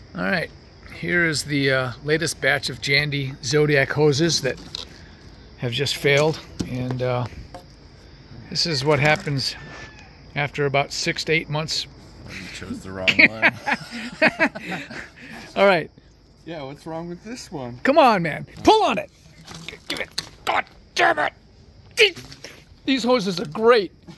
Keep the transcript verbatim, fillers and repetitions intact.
All right, here is the uh, latest batch of Jandy Zodiac hoses that have just failed, and uh, this is what happens after about six to eight months. You chose the wrong one. All right. Yeah, what's wrong with this one? Come on, man. Pull on it. Give it. God damn it. These hoses are great.